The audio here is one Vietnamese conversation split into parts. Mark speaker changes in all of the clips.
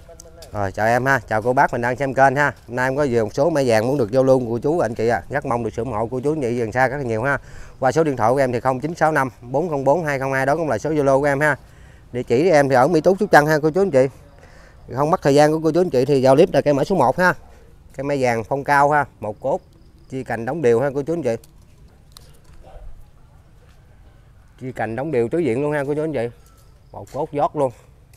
Speaker 1: Rồi chào em ha, chào cô bác mình đang xem kênh ha. Hôm nay em có về một số mã vàng muốn được giao lưu của chú anh chị à. Rất mong được sự ủng hộ của chú anh chị gần xa rất là nhiều ha. Qua số điện thoại của em thì 0965 404 202, đó cũng là số Zalo của em ha. Địa chỉ của em thì ở Mỹ Tú Sóc Trăng ha cô chú anh chị. Không mất thời gian của cô chú anh chị thì vào clip là cây mã số 1 ha. Cây mã vàng phong cao ha, một cốt, chia cành đóng đều ha cô chú anh chị. Chia cành đóng đều tứ diện luôn ha cô chú anh chị. Một cốt giót luôn.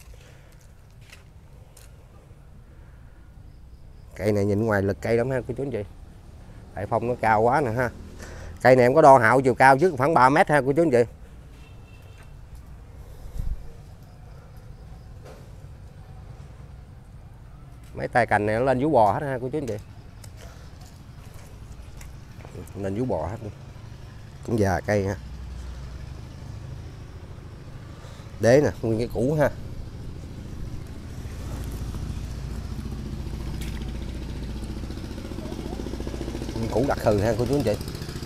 Speaker 1: Cây này nhìn ngoài lực cây lắm ha cô chú anh chị. Tại phong nó cao quá nè ha. Cây này em có đo hạo chiều cao trước khoảng 3 mét ha cô chú anh chị. Mấy tay cành này nó lên vú bò hết ha cô chú anh chị. Lên vú bò hết. Cũng già cây ha. Đế nè, nguyên cái cũ ha. Củ đặc hừ ha cô chú anh chị.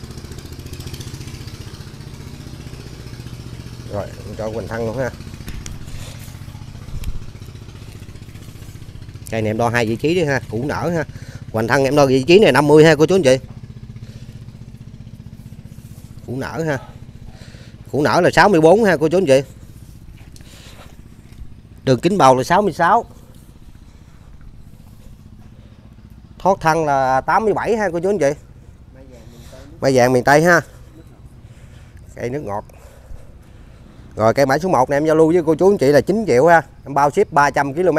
Speaker 1: Rồi cho hoành thân luôn ha. Cây này em đo 2 vị trí đi ha, củ nở ha. Hoành thân em đo vị trí này 50 ha cô chú anh chị. Củ nở ha. Củ nở là 64 ha cô chú anh chị. Đường kính bầu là 66. Thoát thân là 87 ha cô chú anh chị. Mai vàng miền Tây ha. Cây nước ngọt. Rồi cây mã số 1 này em giao lưu với cô chú anh chị là 9 triệu ha. Em bao ship 300 km.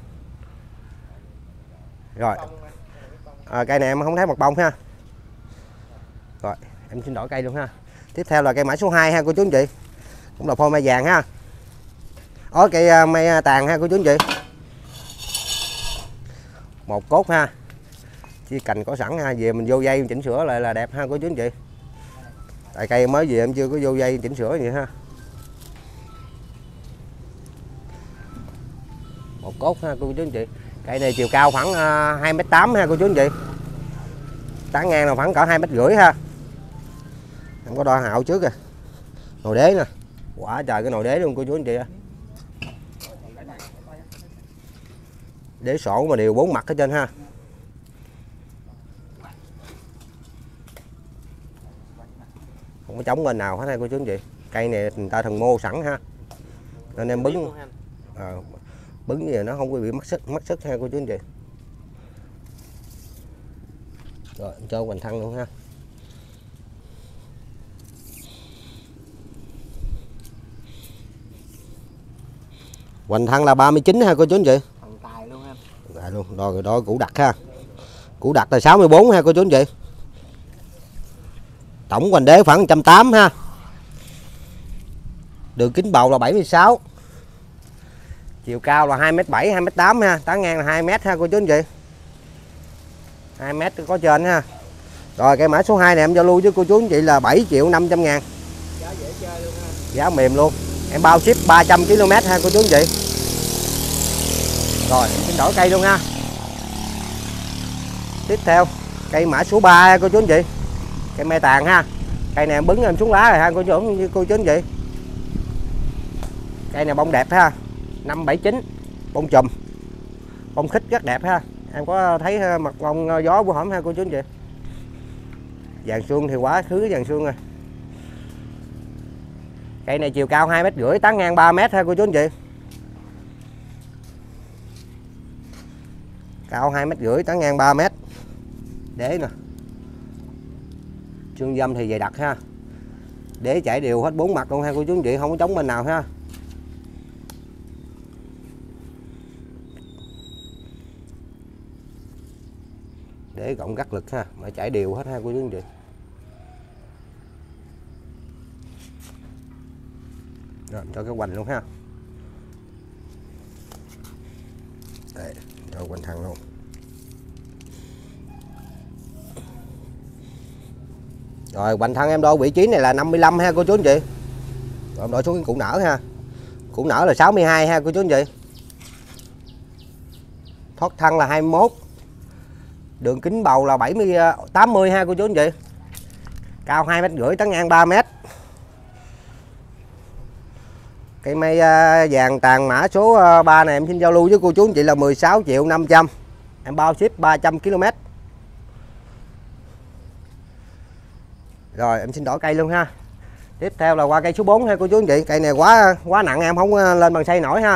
Speaker 1: Rồi. Cây này em không thấy mặt bông ha. Rồi, em xin đổi cây luôn ha. Tiếp theo là cây mã số 2 ha cô chú anh chị. Cũng là phôi mai vàng ha. Cây mai tàn ha cô chú anh chị. Một cốt ha. Chia cành có sẵn ha, về mình vô dây chỉnh sửa lại là đẹp ha cô chú anh chị. Tại cây mới về em chưa có vô dây chỉnh sửa gì ha. Một cốt ha cô chú anh chị. Cây này chiều cao khoảng 2m8 ha cô chú anh chị. Tán ngang là khoảng cỡ 2,5 m ha. Em có đo hạo trước kìa. Nồi đế nè. Quả trời cái nồi đế luôn cô chú anh chị. Đế sổ mà đều 4 mặt ở trên ha. Không có trống bên nào hết ha cô chú anh chị. Cây này người ta thần mô sẵn ha. Nên em bứng bứng gì nó không có bị mất sức ha cô chú anh chị. Rồi em cho hoành thân luôn ha. Hoành thân là 39 ha cô chú anh chị.
Speaker 2: Tài luôn em.
Speaker 1: Tài luôn, đo củ đặc ha. Củ đặc là 64 ha cô chú anh chị. Tổng hoành đế khoảng 180 ha. Đường kính bầu là 76. Chiều cao là 2m7, 2m8 ha, tán ngang là 2m ha cô chú anh chị. 2m có trên ha. Rồi cây mã số 2 này em giao lưu với cô chú anh chị là 7.500.000.
Speaker 2: Giá dễ chơi luôn ha.
Speaker 1: Giá mềm luôn. Em bao ship 300 km ha cô chú anh chị. Rồi em xin đổi cây luôn ha. Tiếp theo cây mã số 3 ha cô chú anh chị. Cây mai tàn ha. Cây này em bứng em xuống lá rồi ha cô chú anh chị. Cây này bông đẹp ha. 579 bông chùm. Bông khích rất đẹp ha. Em có thấy mặt bông gió của hổm ha cô chú anh chị. Vàng xương thì quá khứ vàng xương rồi. Cây này chiều cao 2,5 m, tán ngang 3 m ha cô chú anh chị. Cao 2,5 m, tán ngang 3 m. Đế nè. Xương dâm thì dày đặc ha. Đế chảy đều hết 4 mặt luôn ha cô chú anh chị, không có trống bên nào ha. Đế cộng gắt lực ha, mà chảy đều hết ha cô chú anh chị. Rồi cho cái hoành luôn ha. Đây, cho hoành thẳng luôn. Rồi hoành thân em đo vị trí này là 55 ha cô chú anh chị. Rồi em đổi xuống cái củ nở ha. Củ nở là 62 ha cô chú anh chị. Thoát thân là 21. Đường kính bầu là 80 ha cô chú anh chị. Cao 2,5 m, tán ngang 3 m. Cây mai vàng tàn mã số 3 này em xin giao lưu với cô chú anh chị là 16.500.000. Em bao ship 300 km. Rồi em xin đổi cây luôn ha. Tiếp theo là qua cây số 4 ha cô chú anh chị. Cây này quá nặng em không lên bằng xây nổi ha.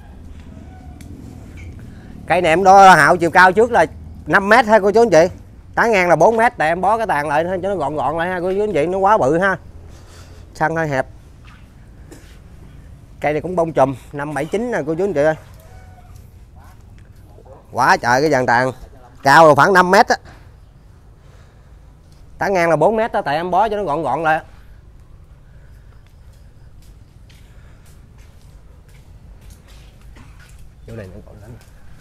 Speaker 1: Cây này em đo hạo chiều cao trước là 5 m ha cô chú anh chị. Tán ngang là 4 m, tại em bó cái tàn lại cho nó gọn gọn lại ha cô chú anh chị, nó quá bự ha. Xăng hơi hẹp. Cây này cũng bông chùm 579 nè cô chú anh chị ơi. Quá trời cái dàn tàn. Cao là khoảng 5 m á. Tán ngang là 4 m á, tại em bó cho nó gọn gọn lại. Chỗ này nó còn lắm.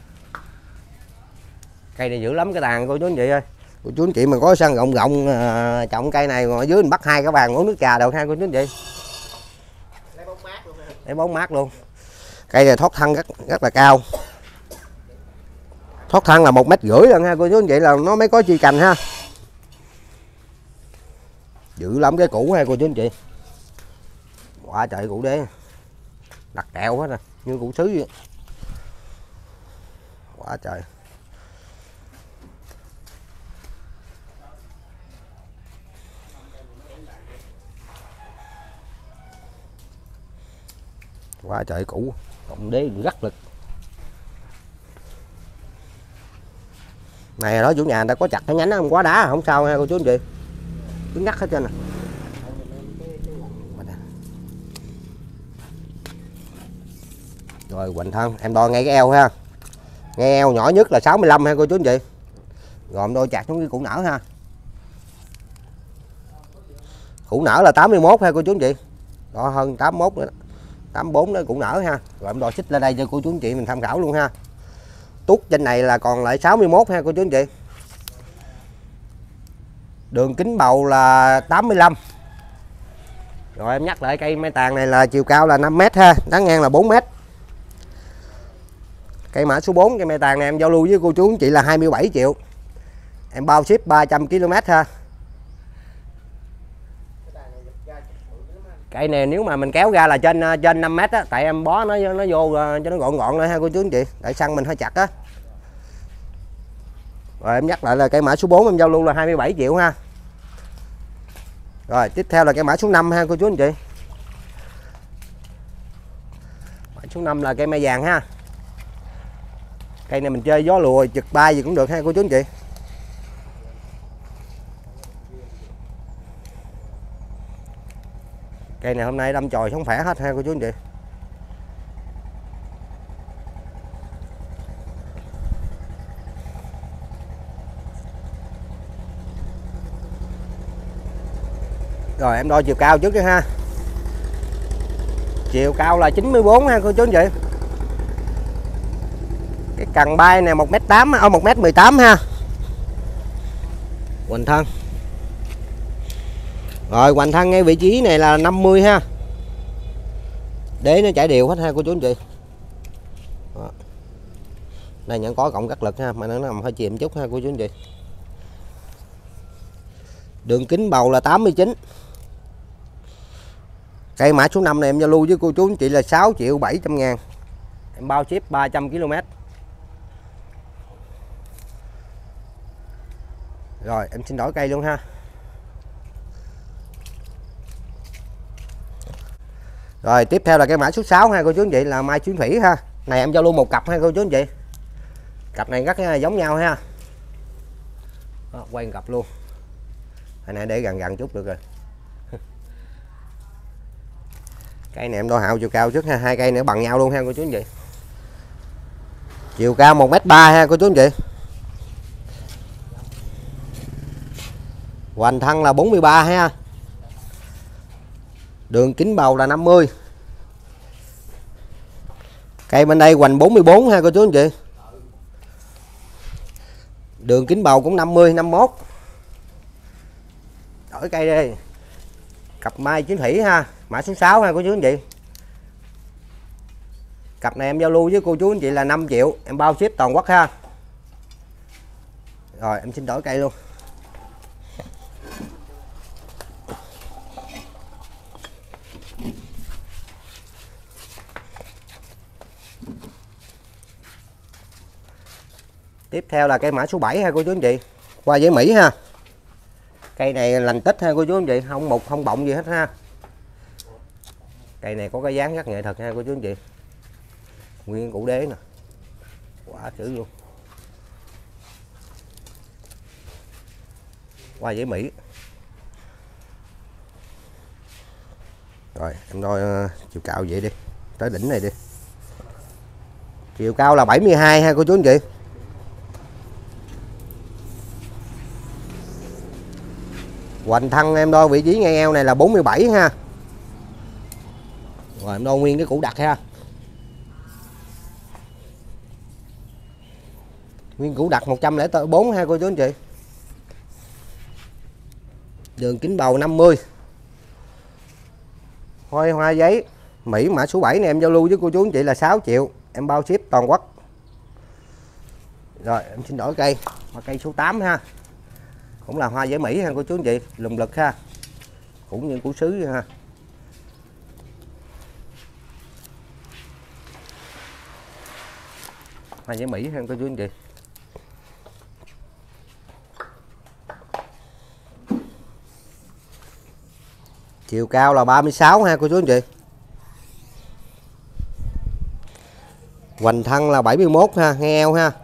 Speaker 1: Cây này dữ lắm cái tàn cô chú anh chị ơi. Cô chú anh chị mà có sân rộng rộng trồng cây này ngồi dưới mình bắt 2 cái bàn uống nước trà được ha cô chú anh chị. Lấy bóng mát luôn. Cây này thoát thân rất là cao. Thoát thân là 1,5 m lần ha cô chú anh chị, là nó mới có chi cành ha. Dữ lắm cái củ ha cô chú anh chị. Quá trời củ đế. Đặt kẹo hết nè, như củ sứ vậy. Quá trời. Quá trời củ, cộng đế rất lực. Này đó chủ nhà người ta có chặt cái nhánh nó không quá đá không sao nha cô chú anh chị. Cứng ngắt hết trên nè. Rồi hoành thân em đo ngay cái eo ha. Ngay eo nhỏ nhất là 65 ha cô chú anh chị. Rồi em đo chặt xuống cái củ nở ha. Củ nở là 81 ha cô chú anh chị. Đo hơn 81 nữa đó. 84 đó cũng nở ha. Rồi em đo xích lên đây cho cô chú anh chị mình tham khảo luôn ha. Tuốt trên này là còn lại 61 ha cô chú anh chị. Đường kính bầu là 85. Rồi em nhắc lại cây mai tàn này là chiều cao là 5 m ha, tán ngang là 4 m. Cây mã số 4 cây mai tàn này em giao lưu với cô chú anh chị là 27 triệu. Em bao ship 300 km ha. Cây này nếu mà mình kéo ra là trên 5 m á, tại em bó nó vô cho nó gọn gọn lại ha cô chú anh chị, tại xăng mình hơi chặt á. Rồi em nhắc lại là cây mã số 4 em giao lưu là 27 triệu ha. Rồi tiếp theo là cây mã số 5 ha cô chú anh chị. Mã số 5 là cây mai vàng ha. Cây này mình chơi gió lùa chực bay gì cũng được ha cô chú anh chị. Cây này hôm nay đâm chồi sống khỏe hết ha cô chú anh chị. Rồi em đo chiều cao trước đi ha. Chiều cao là 94 ha cô chú anh chị. Cái cần bay này 1m8 1m18 ha. Hoành thân. Rồi hoành thân ngay vị trí này là 50 ha. Để nó chảy đều hết ha cô chú anh chị. Đó. Đây vẫn có cộng cắt lực ha, mà nó nằm hơi chìm chút ha cô chú anh chị. Đường kính bầu là 89. Cây mã số 5 này em giao lưu với cô chú anh chị là 6.700.000. Em bao ship 300 km. Rồi em xin đổi cây luôn ha. Rồi tiếp theo là cây mã số 6 ha cô chú anh chị, là mai xuyến thủy ha. Này em giao lưu một cặp ha cô chú anh chị. Cặp này rất giống nhau ha. Đó, quay cặp luôn. Hồi nãy để gần chút được rồi. Cây này em đo hạo chiều cao trước ha, hai cây nữa bằng nhau luôn ha cô chú anh chị. Chiều cao 1m3 ha cô chú anh chị. Hoành thân là 43 ha. Đường kính bầu là 50. Cây bên đây hoành 44 ha cô chú anh chị. Đường kính bầu cũng 50 51. Đổi cây đi. Cặp mai xuyến thủy ha, mã số 6 ha cô chú anh chị. Cặp này em giao lưu với cô chú anh chị là 5 triệu, em bao ship toàn quốc ha. Rồi em xin đổi cây luôn. Tiếp theo là cây mã số 7 ha cô chú anh chị. Qua giấy Mỹ ha. Cây này lành tích ha cô chú anh chị, không mục không bọng gì hết ha. Cây này có cái dáng rất nghệ thuật ha cô chú anh chị. Nguyên củ đế nè. Quả chữ luôn. Qua giấy Mỹ. Rồi em đo chiều cao vậy đi, tới đỉnh này đi. Chiều cao là 72 ha cô chú anh chị. Hoành thân em đo vị trí ngang eo này là 47 ha. Rồi em đo nguyên cái củ đặc ha. Nguyên củ đặc 104 ha cô chú anh chị. Đường kính bầu 50. Hoa giấy Mỹ mã số 7 này em giao lưu với cô chú anh chị là 6 triệu. Em bao ship toàn quốc. Rồi em xin đổi cây. Và cây số 8 ha. Cũng là hoa giấy Mỹ ha cô chú anh chị. Lùm lực ha. Cũng như củ sứ ha. Hoa giấy Mỹ ha cô chú anh chị. Chiều cao là 36 ha cô chú anh chị. Hoành thân là 71 ha, nghe eo ha.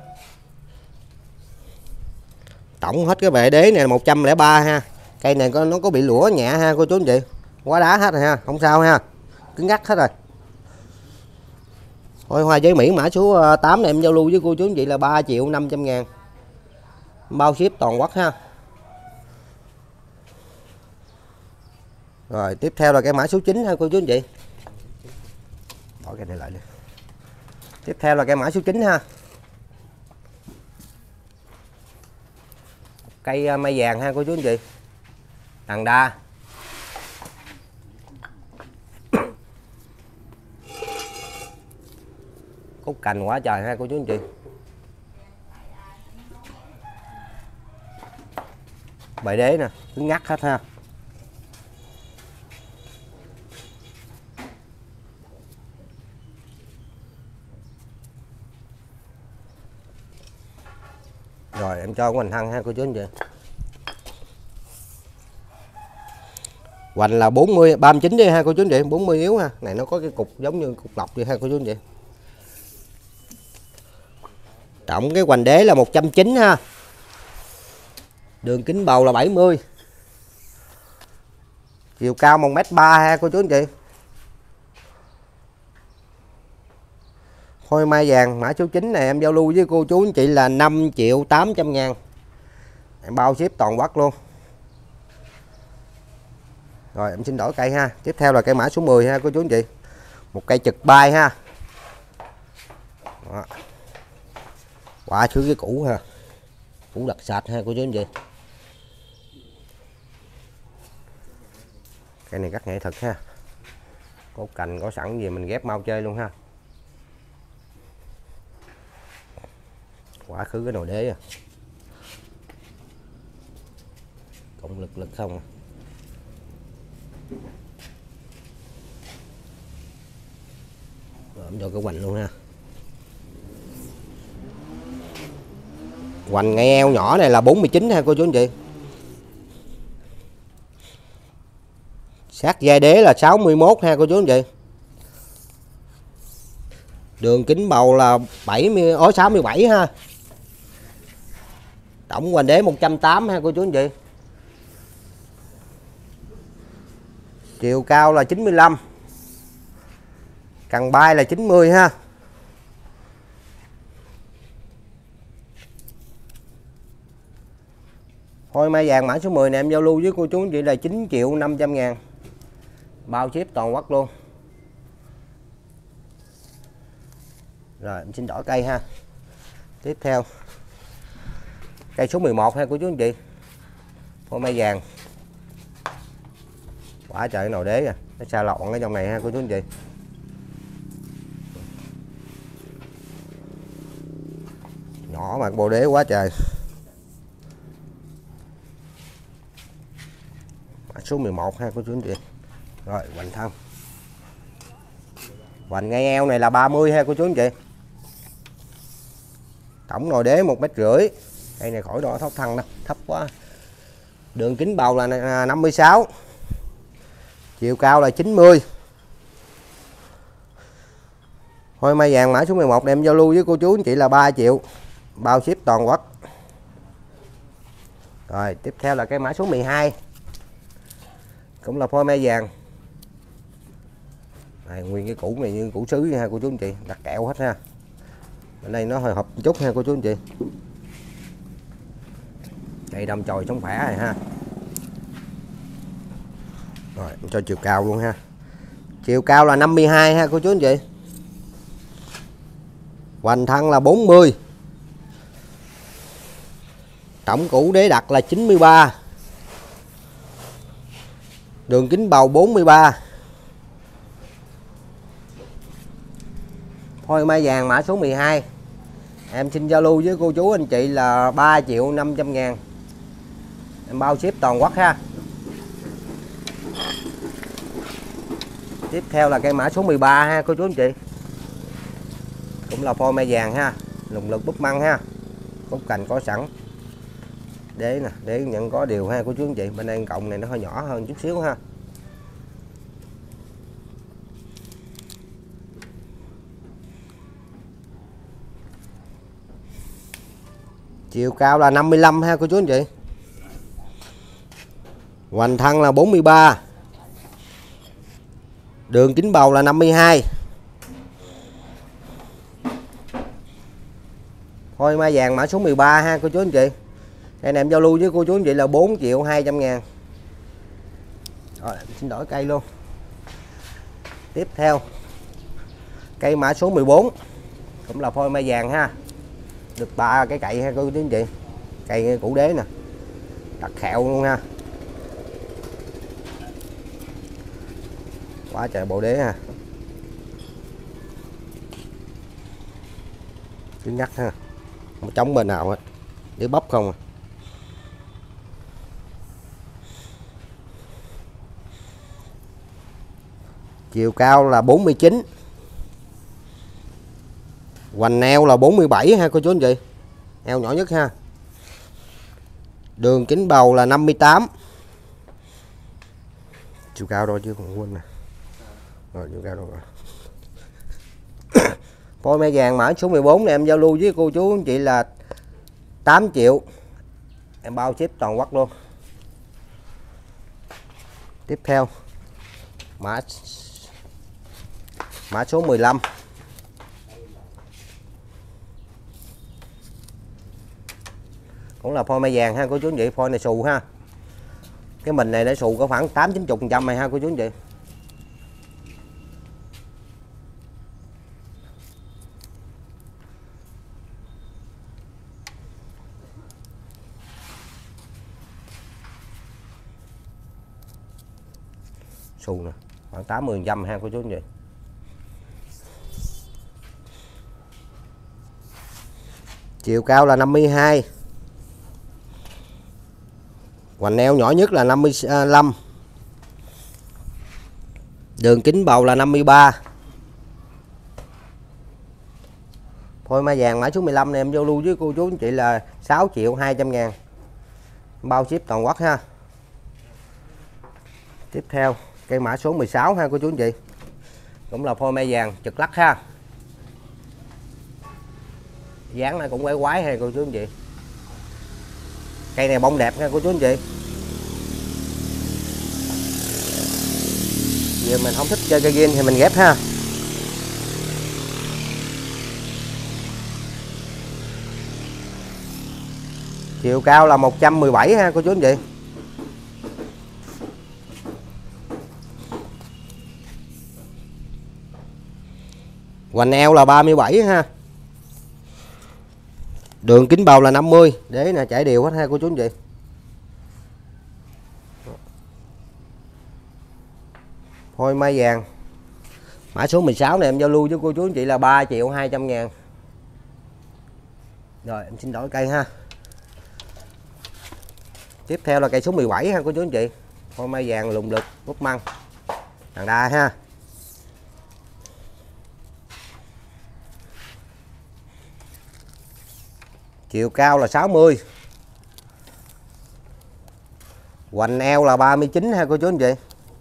Speaker 1: Tổng hết cái bệ đế này là 103 ha. Cây này nó có bị lũa nhẹ ha cô chú anh chị. Quá đá hết rồi ha, không sao ha. Cứng ngắt hết rồi. Thôi hoa giấy Mỹ mã số 8 này em giao lưu với cô chú anh chị là 3 triệu 500 ngàn. Bao ship toàn quốc ha. Rồi tiếp theo là cái mã số 9 ha cô chú anh chị. Bỏ cái này lại đi. Tiếp theo là cái mã số 9 ha. Cây mai vàng ha cô chú anh chị. Đằng đa. Cúc cành quá trời ha cô chú anh chị. Bệ đế nè, cứng ngắt hết ha. Rồi em cho hoành thân ha cô chú anh chị. Hoành là 40 39 đi ha cô chú anh chị, 40 yếu ha. Này nó có cái cục giống như cục lọc vậy ha cô chú anh chị. Tổng cái hoành đế là 190 ha. Đường kính bầu là 70. Chiều cao 1m3 ha cô chú anh chị. Phôi mai vàng mã số 9 này em giao lưu với cô chú anh chị là 5 triệu 800 ngàn. Em bao ship toàn quốc luôn. Rồi em xin đổi cây ha. Tiếp theo là cây mã số 10 ha cô chú anh chị. Một cây trực bay ha. Đó. Quả thứ cái củ ha. Củ đặc sạch ha cô chú anh chị. Cây này rất nghệ thuật ha. Có cành có sẵn gì mình ghép mau chơi luôn ha. Quả khứ cái nồi đế à. Cộng lực không à. Rồi em cho cái hoành luôn ha. Hoành ngay eo nhỏ này là 49 ha cô chú anh chị. Sát vai đế là 61 ha cô chú anh chị. Đường kính bầu là 67 ha. Tổng hoành đế 180 ha cô chú anh chị. Chiều cao là 95. Cần bay là 90 ha. Phôi mai vàng mã số 10 này em giao lưu với cô chú anh chị là 9 triệu 500 ngàn. Bao ship toàn quốc luôn. Rồi em xin đổi cây ha. Tiếp theo cây số 11 ha cô chú anh chị. Phôi mai vàng. Quả trời nồi đế à. Nó xa lọn ở trong này ha cô chú anh chị. Nhỏ mà bồ đế quá trời. Số 11 ha cô chú anh chị. Rồi hoành thân. Hoành ngay eo này là 30 ha cô chú anh chị. Tổng nồi đế 1,5 m. Cây này khỏi đo thóc thân đâu, thấp quá. Đường kính bầu là 56, chiều cao là 90. Phôi mai vàng mã số 11 em giao lưu với cô chú anh chị là 3 triệu, bao ship toàn quốc. Rồi tiếp theo là cái mã số 12, cũng là phôi mai vàng. Đây, nguyên cái củ này như củ sứ ha cô chú anh chị, đặt kẹo hết ha. Bên đây nó hơi hộp một chút ha cô chú anh chị. Đây đâm chồi sống khỏe này ha. Rồi cho chiều cao luôn ha. Chiều cao là 52 ha cô chú anh chị. Hoành thân là 40. Tổng củ đế đặt là 93. Đường kính bầu 43. Phôi mai vàng mã số 12 em xin giao lưu với cô chú anh chị là 3.500.000, em bao ship toàn quốc ha. Tiếp theo là cây mã số 13 ha cô chú anh chị, cũng là phôi mai vàng ha, lùng lực búp măng ha, cúc cành có sẵn. Đế nè, đế nhận có điều ha cô chú anh chị. Bên đây cọng này nó hơi nhỏ hơn chút xíu ha. Chiều cao là 55 ha cô chú anh chị. Hoành thân là 43. Đường kính bầu là 52. Phôi mai vàng mã số 13 ha cô chú anh chị. Đây này em giao lưu với cô chú anh chị là 4.200.000. Rồi xin đổi cây luôn. Tiếp theo cây mã số 14 cũng là phôi mai vàng ha, được 3 cái cậy ha cô chú anh chị. Cây củ đế nè, đặt khẹo luôn ha. Quá trời bộ đế ha, cứng nhắc ha, không chống bên nào hết, để bắp không à. Chiều cao là 49. Hoành eo là 47 ha cô chú anh chị. Eo nhỏ nhất ha. Đường kính bầu là 58. Chiều cao rồi chứ còn quên nè. Rồi chiều cao rồi. Phôi mai vàng mã số 14 này em giao lưu với cô chú anh chị là 8 triệu. Em bao ship toàn quốc luôn. Tiếp theo mã số 15. Cũng là phôi mai vàng ha cô chú anh chị. Phôi này xù ha. Cái mình này nó xù có khoảng 8-90% này ha cô chú anh chị. Xù nè, khoảng 80% ha cô chú anh chị. Chiều cao là 52. Hoành eo nhỏ nhất là 55. Đường kính bầu là 53. Phôi mai vàng mã số 15 này em giao lưu với cô chú anh chị là 6.200.000, bao ship toàn quốc ha. Tiếp theo cây mã số 16 ha cô chú anh chị, cũng là phôi mai vàng trực lắc ha. Dáng này cũng quái quái ha cô chú anh chị. Cây này bông đẹp nha cô chú anh chị. Giờ mình không thích chơi cây gin thì mình ghép ha. Chiều cao là 117 ha cô chú anh chị. Hoành eo là 37 ha. Đường kính bầu là 50. Đế nè, chảy đều hết ha cô chú anh chị. Phôi mai vàng mã số 16 này em giao lưu với cô chú anh chị là 3.200.000. Rồi em xin đổi cây ha. Tiếp theo là cây số 17 ha cô chú anh chị. Phôi mai vàng lùng lực búp măng đàn đa ha. Chiều cao là 60. Hoành eo là 39 ha cô chú anh chị.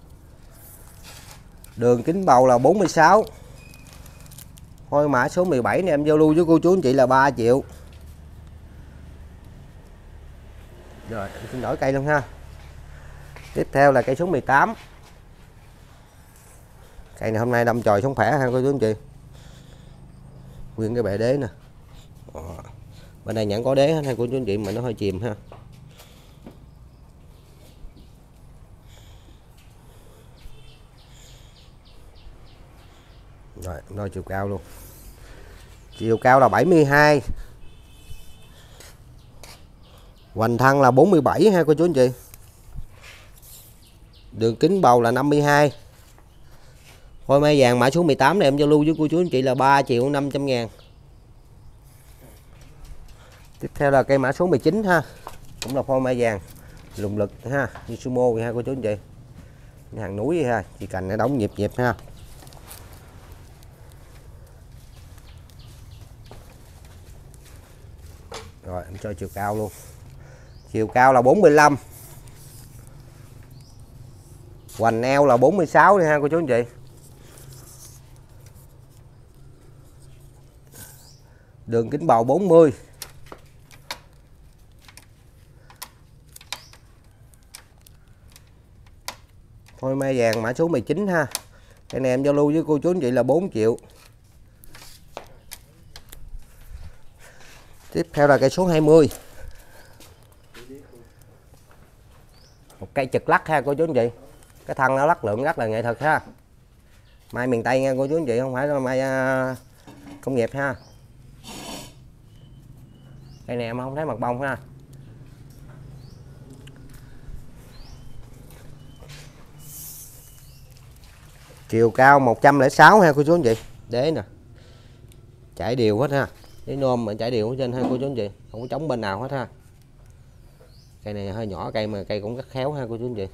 Speaker 1: Đường kính bầu là 46. Thôi mã số 17 này em giao lưu với cô chú anh chị là 3 triệu. Rồi em xin đổi cây luôn ha. Tiếp theo là cây số 18. Cây này hôm nay đâm chồi sống khỏe ha cô chú anh chị. Nguyên cái bệ đế nè. Bên đây nhận có đế ha cô chú anh chị, mà nó hơi chìm ha. Rồi đo chiều cao luôn. Chiều cao là 72. Hoành thân là 47 ha cô chú anh chị. Đường kính bầu là 52. Phôi mai vàng mã số 18 này em giao lưu với cô chú anh chị là 3 triệu 500 ngàn. Tiếp theo là cây mã số 19 ha. Cũng là phôi mai vàng lùng lực ha, như sumo vậy ha cô chú anh chị. Hàng núi vậy ha, chỉ cành nó đóng nhịp nhịp ha. Rồi em cho chiều cao luôn. Chiều cao là 45. Hoành eo là 46 đi ha cô chú anh chị. Đường kính bầu 40. Phôi mai vàng mã số 19 ha. Cái này em giao lưu với cô chú anh chị là 4 triệu. Tiếp theo là cây số 20. Một cây trực lắc ha cô chú anh chị. Cái thân nó lắc lượng rất là nghệ thuật ha. Mai miền Tây nha cô chú anh chị, không phải là mai công nghiệp ha. Cây này em không thấy mặt bông ha. Chiều cao 106 ha cô chú anh chị. Đế nè. Chảy đều hết ha. Đế nôm mà chảy đều ở trên ha cô chú anh chị. Không có trống bên nào hết ha. Cây này hơi nhỏ cây mà cây cũng rất khéo ha cô chú anh chị.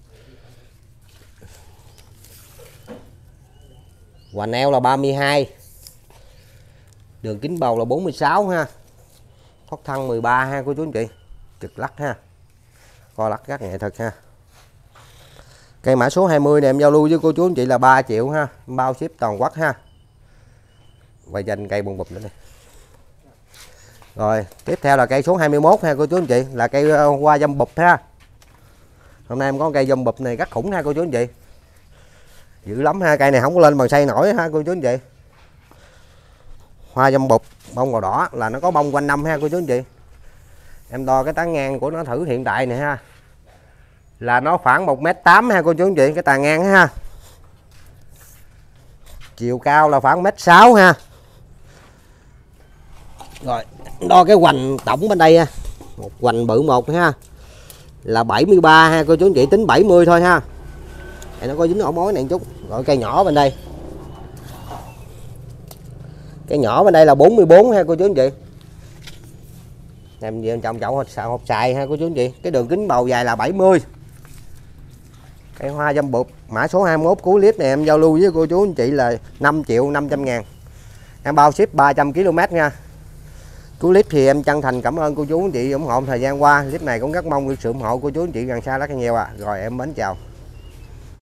Speaker 1: Hoành eo là 32. Đường kính bầu là 46 ha. Thoát thân 13 ha cô chú anh chị. Trực lắc ha. Co lắc rất nghệ thuật ha. Cây mã số 20 này em giao lưu với cô chú anh chị là 3 triệu ha. Bao ship toàn quốc ha. Quay danh cây bông bụp nữa đây. Rồi tiếp theo là cây số 21 ha cô chú anh chị. Là cây hoa dâm bụp ha. Hôm nay em có cây dâm bụp này rất khủng ha cô chú anh chị. Dữ lắm ha. Cây này không có lên bằng xây nổi ha cô chú anh chị. Hoa dâm bụp bông màu đỏ là nó có bông quanh năm ha cô chú anh chị. Em đo cái tán ngang của nó thử hiện tại này ha. Là nó khoảng 1m8 ha cô chú anh chị. Cái tàn ngang ha. Chiều cao là khoảng 1m6 ha. Rồi đo cái hoành tổng bên đây ha. Một hoành bự một ha. Là 73 ha cô chú anh chị, tính 70 thôi ha. Đây nó có dính ổ mối này một chút. Rồi cây nhỏ bên đây. Cái nhỏ bên đây là 44 ha cô chú anh chị. Em về trong chậu hộp xài ha cô chú anh chị. Cái đường kính bầu dài là 70. Cây hoa dâm bụp mã số 21 cuối clip này em giao lưu với cô chú anh chị là 5 triệu 500 ngàn. Em bao ship 300 km nha. Cuối clip thì em chân thành cảm ơn cô chú anh chị ủng hộ thời gian qua. Clip này cũng rất mong được sự ủng hộ cô chú anh chị gần xa rất là nhiều Rồi em mến chào.